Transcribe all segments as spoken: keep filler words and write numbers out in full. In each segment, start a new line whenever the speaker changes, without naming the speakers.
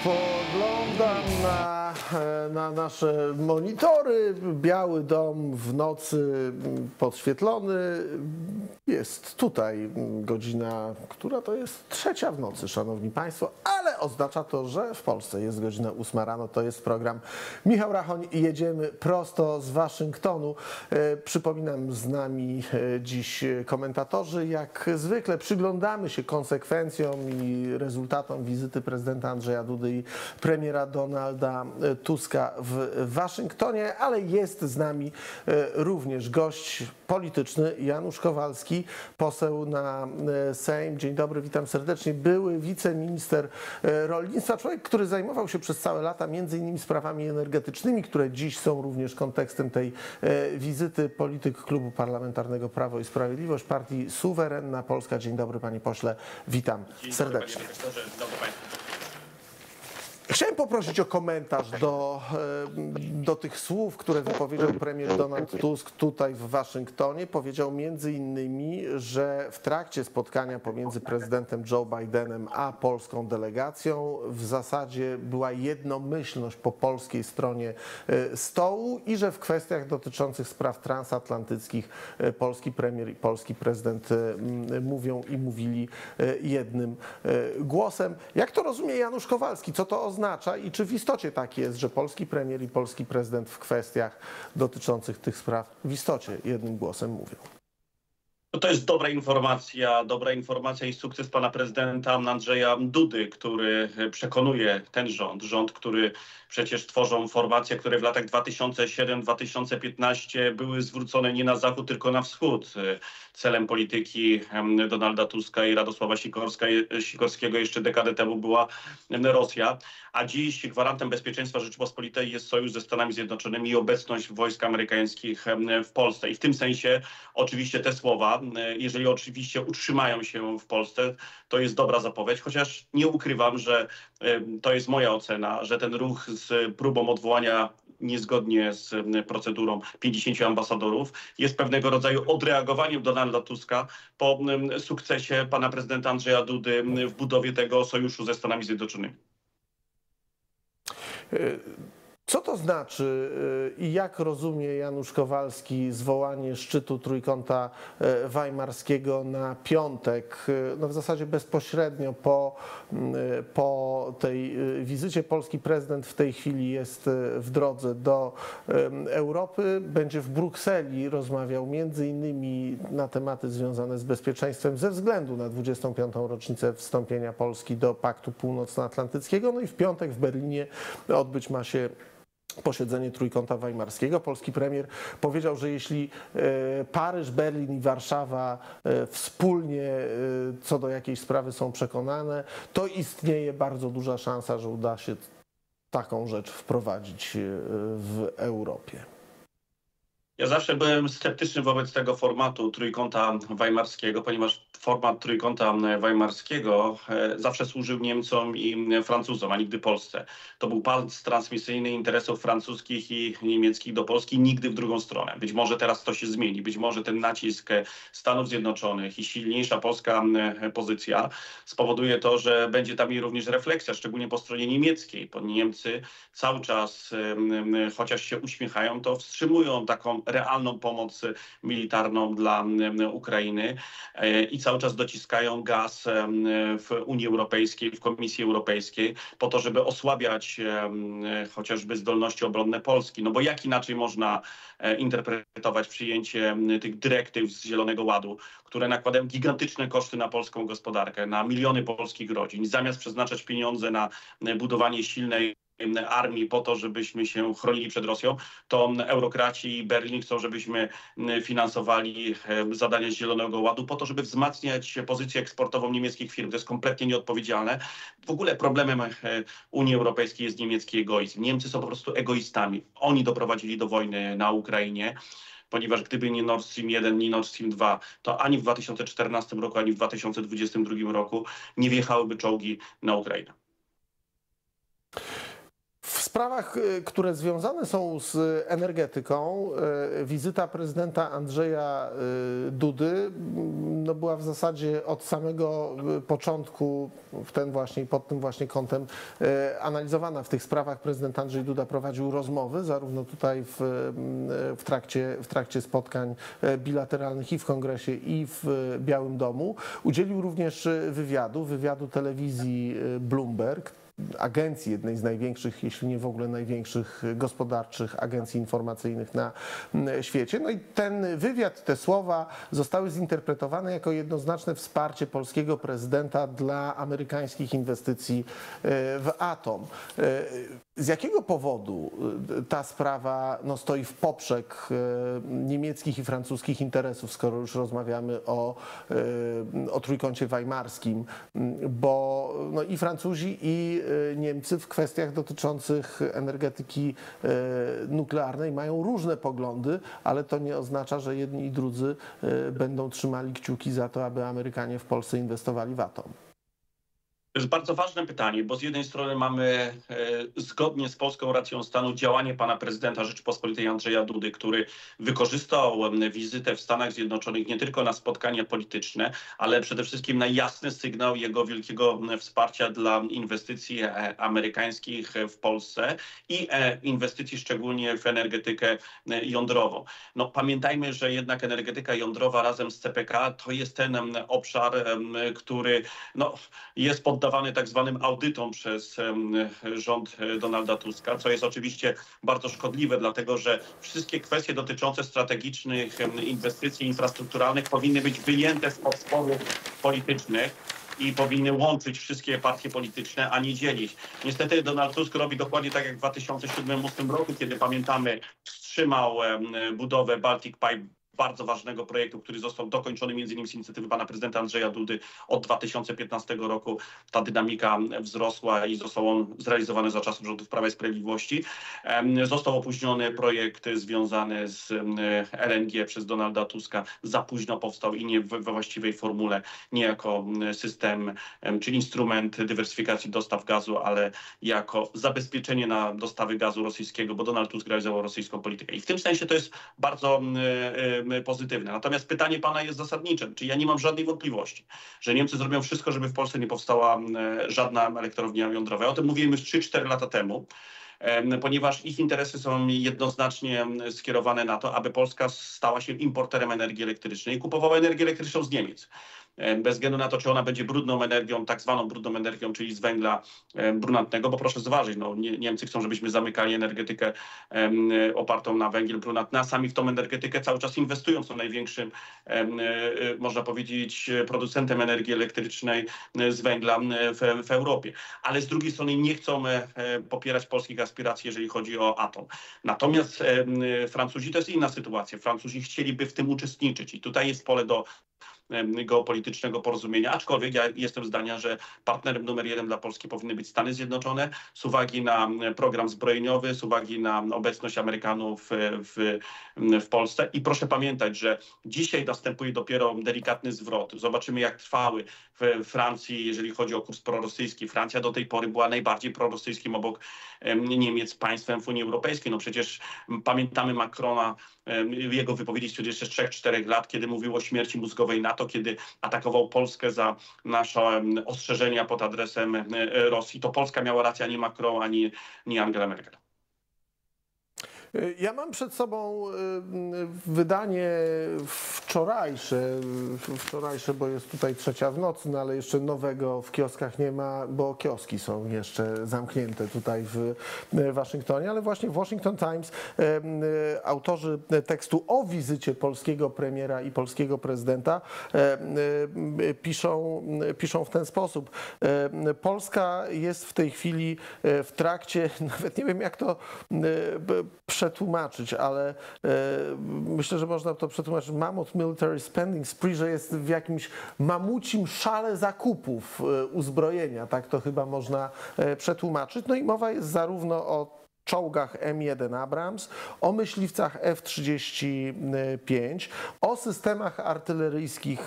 Spoglądam na, na nasze monitory. Biały Dom w nocy podświetlony. Jest tutaj godzina, która to jest trzecia w nocy, szanowni państwo, ale oznacza to, że w Polsce jest godzina ósma rano. To jest program Michał Rachoń i jedziemy prosto z Waszyngtonu. Przypominam, z nami dziś komentatorzy. Jak zwykle przyglądamy się konsekwencjom i rezultatom wizyty prezydenta Andrzeja Dudy i premiera Donalda Tuska w Waszyngtonie, ale jest z nami również gość polityczny Janusz Kowalski, poseł na Sejm. Dzień dobry, witam serdecznie. Były wiceminister rolnictwa, człowiek, który zajmował się przez całe lata między innymi sprawami energetycznymi, które dziś są również kontekstem tej wizyty. Polityk Klubu Parlamentarnego Prawo i Sprawiedliwość, partii Suwerenna Polska. Dzień dobry, panie pośle, witam serdecznie. Chciałem poprosić o komentarz do, do tych słów, które wypowiedział premier Donald Tusk tutaj w Waszyngtonie. Powiedział między innymi, że w trakcie spotkania pomiędzy prezydentem Joe Bidenem a polską delegacją w zasadzie była jednomyślność po polskiej stronie stołu i że w kwestiach dotyczących spraw transatlantyckich polski premier i polski prezydent mówią i mówili jednym głosem. Jak to rozumie Janusz Kowalski? Co to oznacza i czy w istocie tak jest, że polski premier i polski prezydent w kwestiach dotyczących tych spraw w istocie jednym głosem mówią?
To jest dobra informacja, dobra informacja i sukces pana prezydenta Andrzeja Dudy, który przekonuje ten rząd, rząd, który przecież tworzą formacje, które w latach dwa tysiące siódmym do dwa tysiące piętnastego były zwrócone nie na zachód, tylko na wschód. Celem polityki Donalda Tuska i Radosława Sikorska, Sikorskiego jeszcze dekadę temu była Rosja, a dziś gwarantem bezpieczeństwa Rzeczypospolitej jest sojusz ze Stanami Zjednoczonymi i obecność wojsk amerykańskich w Polsce. I w tym sensie oczywiście te słowa, jeżeli oczywiście utrzymają się w Polsce, to jest dobra zapowiedź, chociaż nie ukrywam, że to jest moja ocena, że ten ruch z próbą odwołania niezgodnie z procedurą pięćdziesięciu ambasadorów jest pewnego rodzaju odreagowaniem Donalda Tuska po sukcesie pana prezydenta Andrzeja Dudy w budowie tego sojuszu ze Stanami Zjednoczonymi.
Co to znaczy i jak rozumie Janusz Kowalski zwołanie szczytu Trójkąta Weimarskiego na piątek, no w zasadzie bezpośrednio po, po tej wizycie? Polski prezydent w tej chwili jest w drodze do Europy, będzie w Brukseli rozmawiał między innymi na tematy związane z bezpieczeństwem ze względu na dwudziestą piątą rocznicę wstąpienia Polski do Paktu Północnoatlantyckiego. No i w piątek w Berlinie odbyć ma się posiedzenie Trójkąta Weimarskiego. Polski premier powiedział, że jeśli Paryż, Berlin i Warszawa wspólnie co do jakiejś sprawy są przekonane, to istnieje bardzo duża szansa, że uda się taką rzecz wprowadzić w Europie.
Ja zawsze byłem sceptyczny wobec tego formatu Trójkąta Weimarskiego, ponieważ format Trójkąta Weimarskiego zawsze służył Niemcom i Francuzom, a nigdy Polsce. To był pas transmisyjny interesów francuskich i niemieckich do Polski, nigdy w drugą stronę. Być może teraz to się zmieni, być może ten nacisk Stanów Zjednoczonych i silniejsza polska pozycja spowoduje to, że będzie tam i również refleksja, szczególnie po stronie niemieckiej, bo Niemcy cały czas, chociaż się uśmiechają, to wstrzymują taką realną pomoc militarną dla Ukrainy i cały czas dociskają gaz w Unii Europejskiej, w Komisji Europejskiej po to, żeby osłabiać chociażby zdolności obronne Polski. No bo jak inaczej można interpretować przyjęcie tych dyrektyw z Zielonego Ładu, które nakładają gigantyczne koszty na polską gospodarkę, na miliony polskich rodzin, zamiast przeznaczać pieniądze na budowanie silnej armii po to, żebyśmy się chronili przed Rosją, to eurokraci i Berlin chcą, żebyśmy finansowali zadania z Zielonego Ładu po to, żeby wzmacniać pozycję eksportową niemieckich firm. To jest kompletnie nieodpowiedzialne. W ogóle problemem Unii Europejskiej jest niemiecki egoizm. Niemcy są po prostu egoistami. Oni doprowadzili do wojny na Ukrainie, ponieważ gdyby nie Nord Stream jeden, nie Nord Stream dwa, to ani w dwa tysiące czternastym roku, ani w dwa tysiące dwudziestym drugim roku nie wjechałyby czołgi na Ukrainę.
sprawach, które związane są z energetyką, wizyta prezydenta Andrzeja Dudy no, była w zasadzie od samego początku w ten właśnie, pod tym właśnie kątem analizowana. W tych sprawach prezydent Andrzej Duda prowadził rozmowy, zarówno tutaj w, w, trakcie, w trakcie spotkań bilateralnych i w Kongresie, i w Białym Domu. Udzielił również wywiadu, wywiadu telewizji Bloomberg, agencji, jednej z największych, jeśli nie w ogóle największych gospodarczych agencji informacyjnych na świecie. No i ten wywiad, te słowa zostały zinterpretowane jako jednoznaczne wsparcie polskiego prezydenta dla amerykańskich inwestycji w atom. Z jakiego powodu ta sprawa no, stoi w poprzek niemieckich i francuskich interesów, skoro już rozmawiamy o, o Trójkącie Weimarskim, bo no, i Francuzi, i Niemcy w kwestiach dotyczących energetyki nuklearnej mają różne poglądy, ale to nie oznacza, że jedni i drudzy będą trzymali kciuki za to, aby Amerykanie w Polsce inwestowali w atom.
To jest bardzo ważne pytanie, bo z jednej strony mamy e, zgodnie z polską racją stanu działanie pana prezydenta Rzeczypospolitej Andrzeja Dudy, który wykorzystał e, wizytę w Stanach Zjednoczonych nie tylko na spotkania polityczne, ale przede wszystkim na jasny sygnał jego wielkiego e, wsparcia dla inwestycji e, amerykańskich w Polsce i e, inwestycji szczególnie w energetykę e, jądrową. No, pamiętajmy, że jednak energetyka jądrowa razem z C P K to jest ten e, obszar, e, który no, jest pod dawany tak zwanym audytom przez rząd Donalda Tuska, co jest oczywiście bardzo szkodliwe, dlatego że wszystkie kwestie dotyczące strategicznych inwestycji infrastrukturalnych powinny być wyjęte z podsporów politycznych i powinny łączyć wszystkie partie polityczne, a nie dzielić. Niestety Donald Tusk robi dokładnie tak jak w dwa tysiące siódmym do dwa tysiące ósmym roku, kiedy pamiętamy, wstrzymał budowę Baltic Pipe, bardzo ważnego projektu, który został dokończony między innymi z inicjatywy pana prezydenta Andrzeja Dudy od dwa tysiące piętnastego roku. Ta dynamika wzrosła i został on zrealizowany za czasów rządów Prawa i Sprawiedliwości. Został opóźniony projekt związany z L N G przez Donalda Tuska. Za późno powstał i nie we właściwej formule, nie jako system czy instrument dywersyfikacji dostaw gazu, ale jako zabezpieczenie na dostawy gazu rosyjskiego, bo Donald Tusk realizował rosyjską politykę. I w tym sensie to jest bardzo pozytywne. Natomiast pytanie pana jest zasadnicze. Czy ja nie mam żadnej wątpliwości, że Niemcy zrobią wszystko, żeby w Polsce nie powstała żadna elektrownia jądrowa. O tym mówiłem już trzy cztery lata temu, ponieważ ich interesy są jednoznacznie skierowane na to, aby Polska stała się importerem energii elektrycznej i kupowała energię elektryczną z Niemiec. Bez względu na to, czy ona będzie brudną energią, tak zwaną brudną energią, czyli z węgla brunatnego, bo proszę zważyć, no, Niemcy chcą, żebyśmy zamykali energetykę opartą na węgiel brunatny, a sami w tą energetykę cały czas inwestują, są największym, można powiedzieć, producentem energii elektrycznej z węgla w, w Europie. Ale z drugiej strony nie chcą popierać polskich aspiracji, jeżeli chodzi o atom. Natomiast Francuzi to jest inna sytuacja. Francuzi chcieliby w tym uczestniczyć i tutaj jest pole do geopolitycznego porozumienia, aczkolwiek ja jestem zdania, że partnerem numer jeden dla Polski powinny być Stany Zjednoczone z uwagi na program zbrojeniowy, z uwagi na obecność Amerykanów w, w Polsce. I proszę pamiętać, że dzisiaj następuje dopiero delikatny zwrot. Zobaczymy, jak trwały w Francji, jeżeli chodzi o kurs prorosyjski. Francja do tej pory była najbardziej prorosyjskim obok Niemiec państwem w Unii Europejskiej. No przecież pamiętamy Macrona, jego wypowiedzi sprzed jeszcze trzech czterech lat, kiedy mówił o śmierci mózgowej NATO, kiedy atakował Polskę za nasze ostrzeżenia pod adresem Rosji. To Polska miała rację, ani Macron, ani, ani Angela Merkel.
Ja mam przed sobą wydanie wczorajsze, wczorajsze, bo jest tutaj trzecia w nocy, no ale jeszcze nowego w kioskach nie ma, bo kioski są jeszcze zamknięte tutaj w Waszyngtonie, ale właśnie w Washington Times autorzy tekstu o wizycie polskiego premiera i polskiego prezydenta piszą, piszą w ten sposób. Polska jest w tej chwili w trakcie, nawet nie wiem jak to przetłumaczyć, ale e, myślę, że można to przetłumaczyć Mammoth Military Spending Spree, że jest w jakimś mamucim szale zakupów e, uzbrojenia, tak to chyba można e, przetłumaczyć. No i mowa jest zarówno o czołgach M jeden Abrams, o myśliwcach F trzydzieści pięć, o systemach artyleryjskich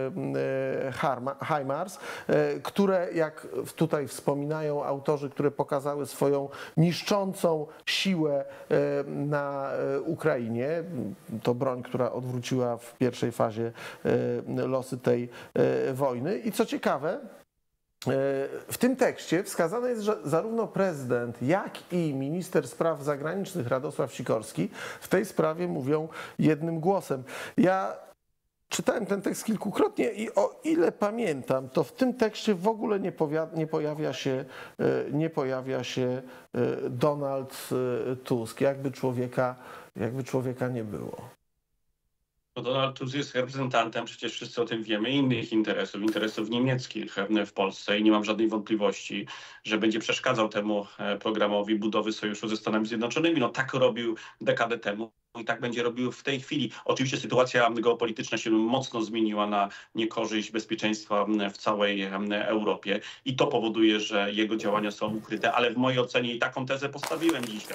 HIMARS, które, jak tutaj wspominają autorzy, które pokazały swoją niszczącą siłę na Ukrainie. To broń, która odwróciła w pierwszej fazie losy tej wojny. I co ciekawe, w tym tekście wskazane jest, że zarówno prezydent, jak i minister spraw zagranicznych Radosław Sikorski w tej sprawie mówią jednym głosem. Ja czytałem ten tekst kilkukrotnie i o ile pamiętam, to w tym tekście w ogóle nie, nie, pojawia, się, nie pojawia się Donald Tusk, jakby człowieka, jakby człowieka nie było.
Donald Tusk jest reprezentantem, przecież wszyscy o tym wiemy, innych interesów, interesów niemieckich w Polsce i nie mam żadnej wątpliwości, że będzie przeszkadzał temu programowi budowy sojuszu ze Stanami Zjednoczonymi. No tak robił dekadę temu i tak będzie robił w tej chwili. Oczywiście sytuacja geopolityczna się mocno zmieniła na niekorzyść bezpieczeństwa w całej Europie i to powoduje, że jego działania są ukryte, ale w mojej ocenie i taką tezę postawiłem dzisiaj.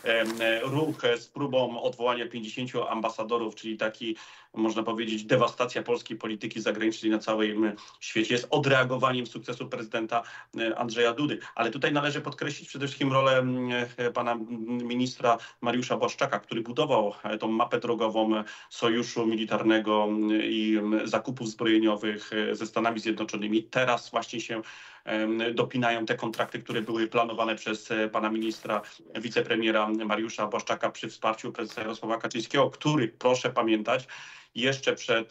Ruch z próbą odwołania pięćdziesięciu ambasadorów, czyli taki, można powiedzieć, dewastacja polskiej polityki zagranicznej na całym świecie, jest odreagowaniem sukcesu prezydenta Andrzeja Dudy. Ale tutaj należy podkreślić przede wszystkim rolę pana ministra Mariusza Błaszczaka, który budował tą mapę drogową sojuszu militarnego i zakupów zbrojeniowych ze Stanami Zjednoczonymi. Teraz właśnie się dopinają te kontrakty, które były planowane przez pana ministra, wicepremiera Mariusza Błaszczaka przy wsparciu prezesa Jarosława Kaczyńskiego, który, proszę pamiętać, jeszcze przed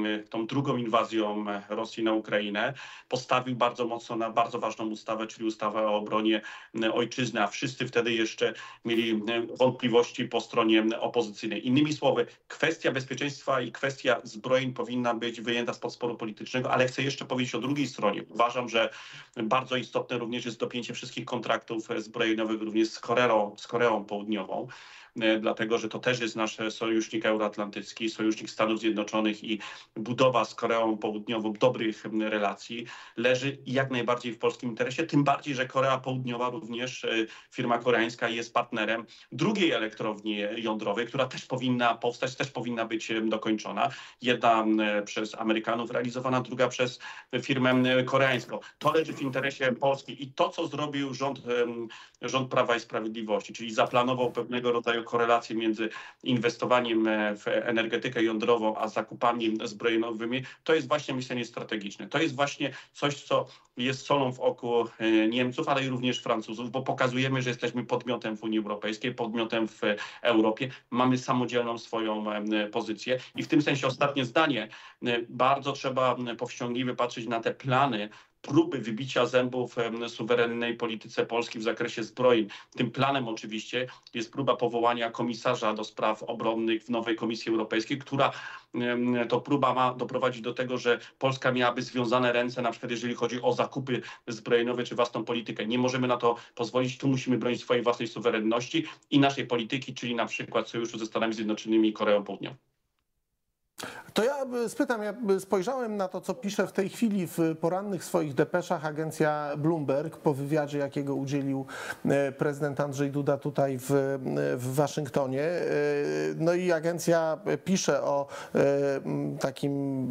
tą drugą inwazją Rosji na Ukrainę postawił bardzo mocno na bardzo ważną ustawę, czyli ustawę o obronie ojczyzny, a wszyscy wtedy jeszcze mieli wątpliwości po stronie opozycyjnej. Innymi słowy, kwestia bezpieczeństwa i kwestia zbrojeń powinna być wyjęta spod sporu politycznego, ale chcę jeszcze powiedzieć o drugiej stronie. Uważam, że bardzo istotne również jest dopięcie wszystkich kontraktów zbrojeniowych również z Koreą, z Koreą Południową, dlatego że to też jest nasz sojusznik euroatlantycki, sojusznik Stanów Zjednoczonych i budowa z Koreą Południową dobrych relacji leży jak najbardziej w polskim interesie, tym bardziej, że Korea Południowa również, firma koreańska, jest partnerem drugiej elektrowni jądrowej, która też powinna powstać, też powinna być dokończona. Jedna przez Amerykanów realizowana, druga przez firmę koreańską. To leży w interesie Polski i to, co zrobił rząd, rząd Prawa i Sprawiedliwości, czyli zaplanował pewnego rodzaju korelację między inwestowaniem w energetykę jądrową a zakupami zbrojeniowymi, to jest właśnie myślenie strategiczne. To jest właśnie coś, co jest solą w oku Niemców, ale i również Francuzów, bo pokazujemy, że jesteśmy podmiotem w Unii Europejskiej, podmiotem w Europie, mamy samodzielną swoją pozycję i w tym sensie ostatnie zdanie, bardzo trzeba powściągliwie patrzeć na te plany, próby wybicia zębów suwerennej polityce Polski w zakresie zbrojeń. Tym planem oczywiście jest próba powołania komisarza do spraw obronnych w nowej Komisji Europejskiej, która to próba ma doprowadzić do tego, że Polska miałaby związane ręce, na przykład jeżeli chodzi o zakupy zbrojeniowe czy własną politykę. Nie możemy na to pozwolić, tu musimy bronić swojej własnej suwerenności i naszej polityki, czyli na przykład sojuszu ze Stanami Zjednoczonymi i Koreą Południową.
To ja spytam, ja spojrzałem na to, co pisze w tej chwili w porannych swoich depeszach agencja Bloomberg po wywiadzie, jakiego udzielił prezydent Andrzej Duda tutaj w, w Waszyngtonie. No i agencja pisze o takim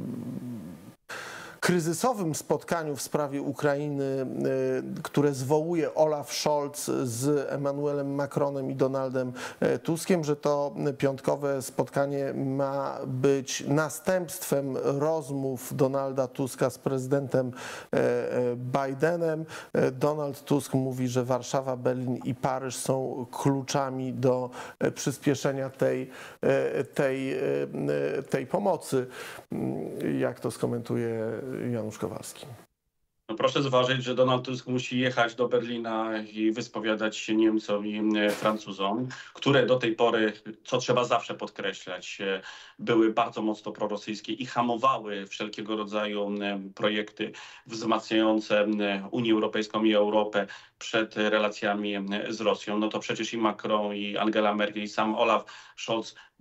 kryzysowym spotkaniu w sprawie Ukrainy, które zwołuje Olaf Scholz z Emmanuelem Macronem i Donaldem Tuskiem, że to piątkowe spotkanie ma być następstwem rozmów Donalda Tuska z prezydentem Bidenem. Donald Tusk mówi, że Warszawa, Berlin i Paryż są kluczami do przyspieszenia tej, tej, tej pomocy. Jak to skomentuje Janusz Kowalski?
No proszę zważyć, że Donald Tusk musi jechać do Berlina i wyspowiadać się Niemcom i Francuzom, które do tej pory, co trzeba zawsze podkreślać, były bardzo mocno prorosyjskie i hamowały wszelkiego rodzaju projekty wzmacniające Unię Europejską i Europę przed relacjami z Rosją. No to przecież i Macron, i Angela Merkel, i sam Olaf Scholz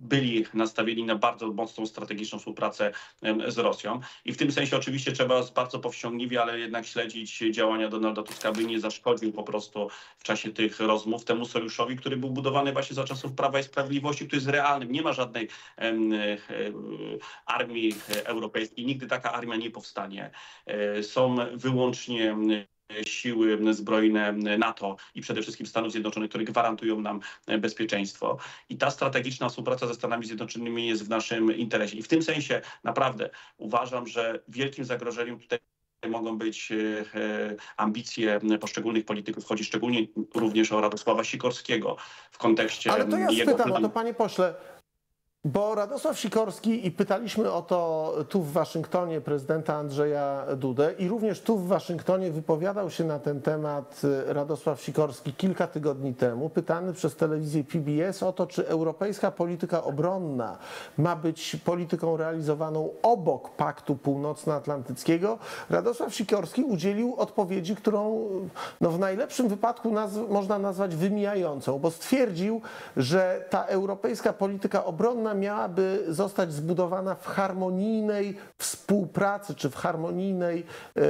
byli nastawieni na bardzo mocną strategiczną współpracę z Rosją. I w tym sensie oczywiście trzeba bardzo powściągliwie, ale jednak śledzić działania Donalda Tuska, by nie zaszkodził po prostu w czasie tych rozmów temu sojuszowi, który był budowany właśnie za czasów Prawa i Sprawiedliwości, który jest realnym. Nie ma żadnej em, e, armii europejskiej, nigdy taka armia nie powstanie. E, są wyłącznie siły zbrojne NATO i przede wszystkim Stanów Zjednoczonych, które gwarantują nam bezpieczeństwo. I ta strategiczna współpraca ze Stanami Zjednoczonymi jest w naszym interesie. I w tym sensie naprawdę uważam, że wielkim zagrożeniem tutaj mogą być ambicje poszczególnych polityków. Chodzi szczególnie również o Radosława Sikorskiego w kontekście
Ale to ja
jego
spytam,
planu.
o to panie pośle, bo Radosław Sikorski, i pytaliśmy o to tu w Waszyngtonie prezydenta Andrzeja Dudę, i również tu w Waszyngtonie wypowiadał się na ten temat Radosław Sikorski kilka tygodni temu, pytany przez telewizję P B S o to, czy europejska polityka obronna ma być polityką realizowaną obok Paktu Północnoatlantyckiego. Radosław Sikorski udzielił odpowiedzi, którą no, w najlepszym wypadku nazw- można nazwać wymijającą, bo stwierdził, że ta europejska polityka obronna miałaby zostać zbudowana w harmonijnej współpracy, czy w harmonijnej,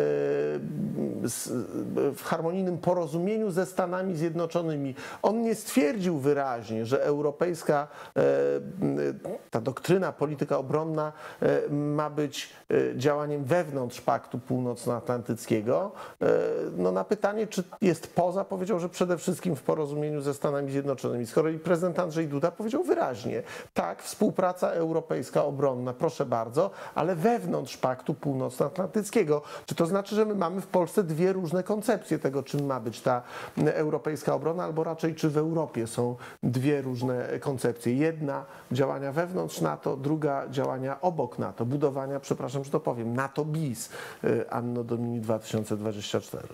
w harmonijnym porozumieniu ze Stanami Zjednoczonymi. On nie stwierdził wyraźnie, że europejska ta doktryna, polityka obronna ma być działaniem wewnątrz Paktu Północnoatlantyckiego. No na pytanie, czy jest poza, powiedział, że przede wszystkim w porozumieniu ze Stanami Zjednoczonymi. Z kolei prezydent Andrzej Duda powiedział wyraźnie, tak, współpraca europejska obronna, proszę bardzo, ale wewnątrz Paktu Północnoatlantyckiego. Czy to znaczy, że my mamy w Polsce dwie różne koncepcje tego, czym ma być ta europejska obrona, albo raczej czy w Europie są dwie różne koncepcje? Jedna działania wewnątrz NATO, druga działania obok NATO, budowania, przepraszam, że to powiem, NATO bis, Anno Domini dwa tysiące dwadzieścia cztery.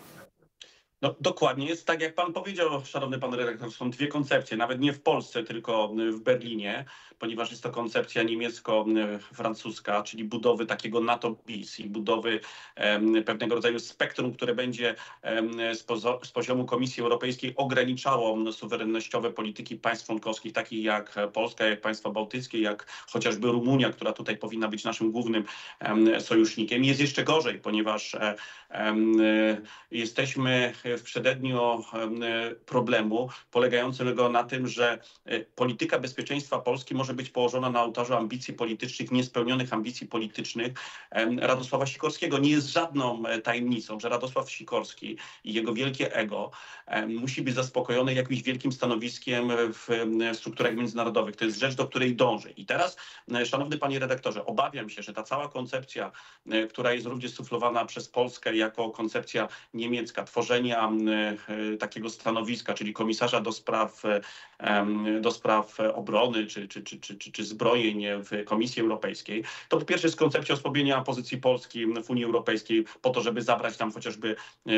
No dokładnie, jest tak jak pan powiedział, szanowny pan redaktor, są dwie koncepcje, nawet nie w Polsce, tylko w Berlinie, ponieważ jest to koncepcja niemiecko-francuska, czyli budowy takiego NATO bis i budowy um, pewnego rodzaju spektrum, które będzie um, z, pozo- z poziomu Komisji Europejskiej ograniczało suwerennościowe polityki państw członkowskich, takich jak Polska, jak państwa bałtyckie, jak chociażby Rumunia, która tutaj powinna być naszym głównym um, sojusznikiem. Jest jeszcze gorzej, ponieważ um, jesteśmy w przededniu problemu polegającego na tym, że polityka bezpieczeństwa Polski może być położona na ołtarzu ambicji politycznych, niespełnionych ambicji politycznych Radosława Sikorskiego. Nie jest żadną tajemnicą, że Radosław Sikorski i jego wielkie ego musi być zaspokojone jakimś wielkim stanowiskiem w strukturach międzynarodowych. To jest rzecz, do której dąży. I teraz, szanowny panie redaktorze, obawiam się, że ta cała koncepcja, która jest również suflowana przez Polskę jako koncepcja niemiecka, tworzenia takiego stanowiska, czyli komisarza do spraw, do spraw obrony czy, czy, czy, czy, czy, czy zbrojeń w Komisji Europejskiej, to po pierwsze jest koncepcja osłabienia pozycji Polski w Unii Europejskiej po to, żeby zabrać tam chociażby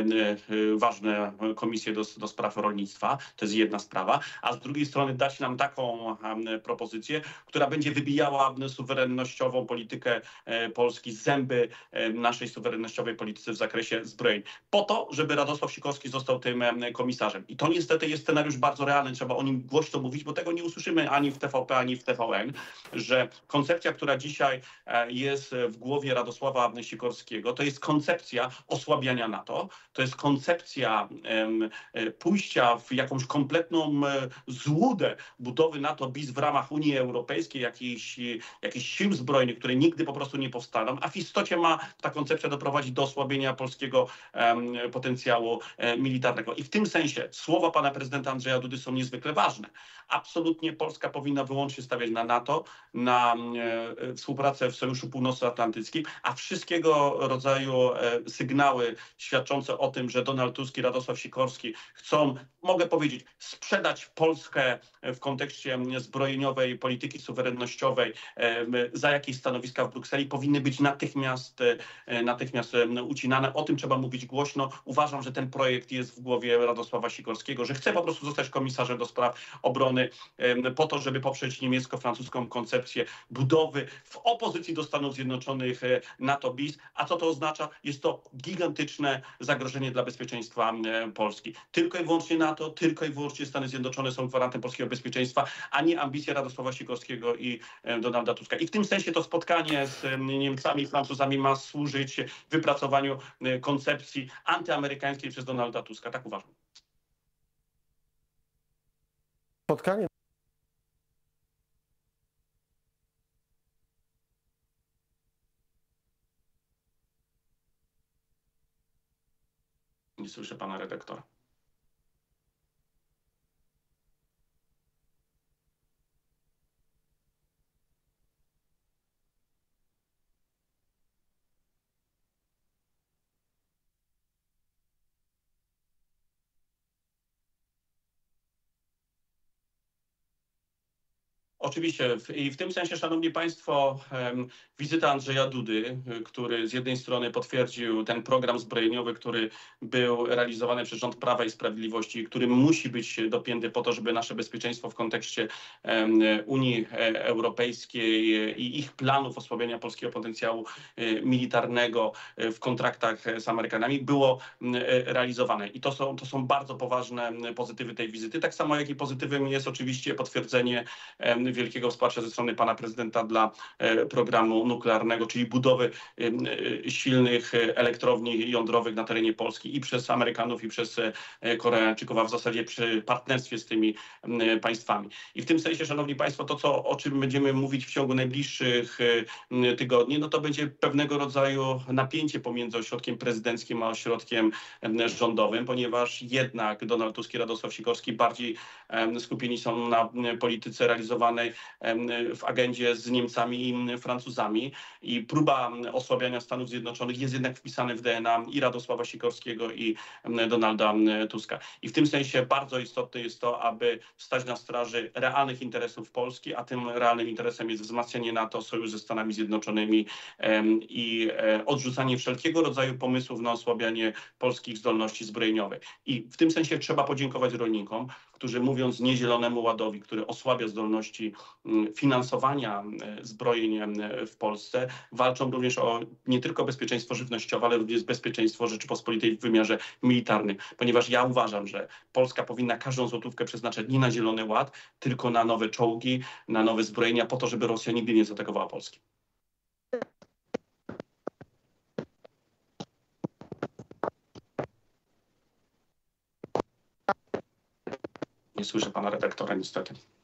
ważne komisje do, do spraw rolnictwa. To jest jedna sprawa. A z drugiej strony dać nam taką propozycję, która będzie wybijała suwerennościową politykę Polski z zęby naszej suwerennościowej polityce w zakresie zbrojeń. Po to, żeby Radosław Sikorski został tym komisarzem. I to niestety jest scenariusz bardzo realny, trzeba o nim głośno mówić, bo tego nie usłyszymy ani w T V P, ani w T V N, że koncepcja, która dzisiaj jest w głowie Radosława Sikorskiego, to jest koncepcja osłabiania NATO, to jest koncepcja um, pójścia w jakąś kompletną złudę budowy NATO bis w ramach Unii Europejskiej, jakichś, jakichś sił zbrojnych, które nigdy po prostu nie powstaną, a w istocie ma ta koncepcja doprowadzić do osłabienia polskiego um, potencjału militarnego. I w tym sensie słowa pana prezydenta Andrzeja Dudy są niezwykle ważne. Absolutnie Polska powinna wyłącznie stawiać na NATO, na e, współpracę w Sojuszu Północnoatlantyckim, a wszystkiego rodzaju e, sygnały świadczące o tym, że Donald Tusk i Radosław Sikorski chcą, mogę powiedzieć, sprzedać Polskę w kontekście zbrojeniowej polityki suwerennościowej e, za jakieś stanowiska w Brukseli, powinny być natychmiast, e, natychmiast e, ucinane. O tym trzeba mówić głośno. Uważam, że ten projekt projekt jest w głowie Radosława Sikorskiego, że chce po prostu zostać komisarzem do spraw obrony po to, żeby poprzeć niemiecko-francuską koncepcję budowy w opozycji do Stanów Zjednoczonych NATO bis. A co to oznacza? Jest to gigantyczne zagrożenie dla bezpieczeństwa Polski. Tylko i wyłącznie NATO, tylko i wyłącznie Stany Zjednoczone są gwarantem polskiego bezpieczeństwa, a nie ambicje Radosława Sikorskiego i Donalda Tuska. I w tym sensie to spotkanie z Niemcami i Francuzami ma służyć wypracowaniu koncepcji antyamerykańskiej przez Donalda Tuska. Tak uważam.
Spotkanie.
Nie słyszę pana redaktora. Oczywiście i w tym sensie, szanowni państwo, wizyta Andrzeja Dudy, który z jednej strony potwierdził ten program zbrojeniowy, który był realizowany przez rząd Prawa i Sprawiedliwości, który musi być dopięty po to, żeby nasze bezpieczeństwo w kontekście Unii Europejskiej i ich planów osłabienia polskiego potencjału militarnego w kontraktach z Amerykanami było realizowane. I to są, to są bardzo poważne pozytywy tej wizyty. Tak samo jak i pozytywem jest oczywiście potwierdzenie wielkiego wsparcia ze strony pana prezydenta dla programu nuklearnego, czyli budowy silnych elektrowni jądrowych na terenie Polski i przez Amerykanów, i przez Koreańczyków, a w zasadzie przy partnerstwie z tymi państwami. I w tym sensie, szanowni państwo, to, co, o czym będziemy mówić w ciągu najbliższych tygodni, no to będzie pewnego rodzaju napięcie pomiędzy ośrodkiem prezydenckim a ośrodkiem rządowym, ponieważ jednak Donald Tusk i Radosław Sikorski bardziej skupieni są na polityce realizowanej w agendzie z Niemcami i Francuzami i próba osłabiania Stanów Zjednoczonych jest jednak wpisane w D N A i Radosława Sikorskiego, i Donalda Tuska. I w tym sensie bardzo istotne jest to, aby stać na straży realnych interesów Polski, a tym realnym interesem jest wzmacnianie NATO, sojusz ze Stanami Zjednoczonymi i odrzucanie wszelkiego rodzaju pomysłów na osłabianie polskich zdolności zbrojeniowych. I w tym sensie trzeba podziękować rolnikom, którzy mówiąc nie Zielonemu Ładowi, który osłabia zdolności finansowania zbrojeń w Polsce, walczą również o nie tylko bezpieczeństwo żywnościowe, ale również bezpieczeństwo Rzeczypospolitej w wymiarze militarnym. Ponieważ ja uważam, że Polska powinna każdą złotówkę przeznaczać nie na Zielony Ład, tylko na nowe czołgi, na nowe zbrojenia, po to, żeby Rosja nigdy nie zaatakowała Polski. Nie słyszę pana redaktora niestety.